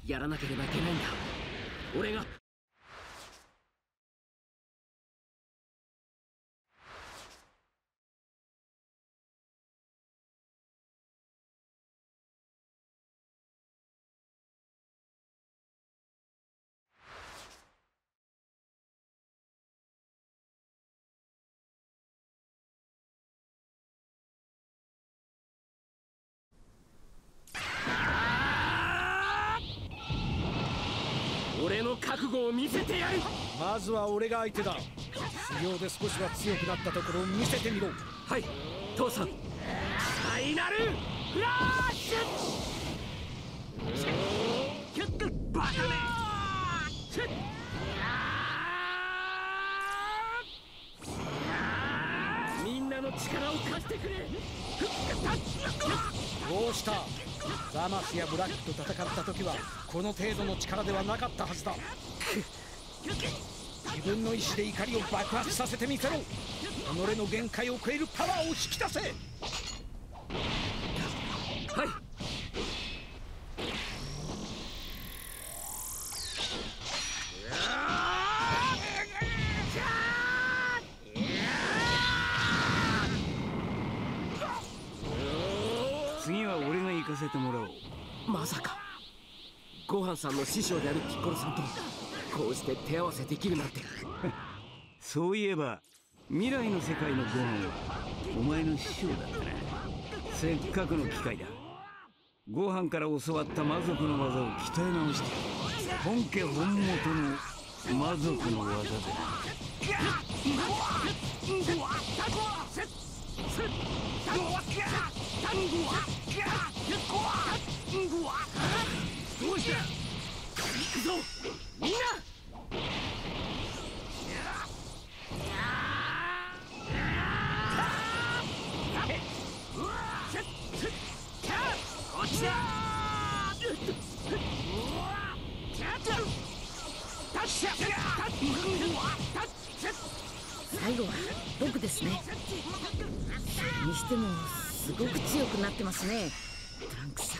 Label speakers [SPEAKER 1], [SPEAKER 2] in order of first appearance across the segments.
[SPEAKER 1] やらなければいけないんだ。俺が。俺の覚悟を見せてやる。
[SPEAKER 2] まずは俺が相手だ。修行で少しは強くなったところを見せてみろ。
[SPEAKER 1] はい、父さん。ファイナルフラッシュ。バカめ。みんなの力を貸してくれ。
[SPEAKER 2] どうした？ザマスやブラックと戦った時はこの程度の力ではなかったはずだ。自分の意志で怒りを爆発させてみせろ。己の限界を超えるパワーを引き出せ。はい。
[SPEAKER 3] 次は俺が行かせてもらおう。
[SPEAKER 1] まさかごはんさんの師匠であるピッコロさんとこうして手合わせできるなんて。
[SPEAKER 3] そういえば未来の世界のごはんはお前の師匠だったな。せっかくの機会だ。ごはんから教わった魔族の技を鍛え直して本家本元の魔族の技でな。
[SPEAKER 1] どうした行くぞみんな。こっちだ。
[SPEAKER 4] 最後は僕ですね。にしてもすごく強くなってますね、トランクスさん。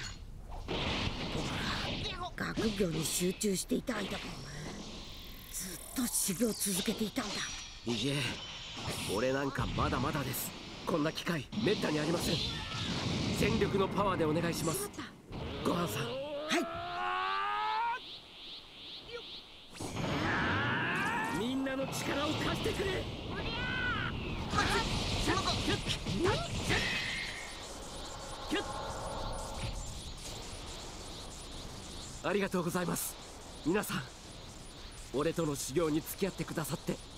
[SPEAKER 4] 僕が学業に集中していた間もずっと修行を続けていたんだ。
[SPEAKER 1] いいえ、俺なんかまだまだです。こんな機会めったにありません。全力のパワーでお願いします、ごはんさん。
[SPEAKER 4] はい。
[SPEAKER 1] みんなの力を貸してくれ。ありがとうございます皆さん。俺との修行に付き合ってくださって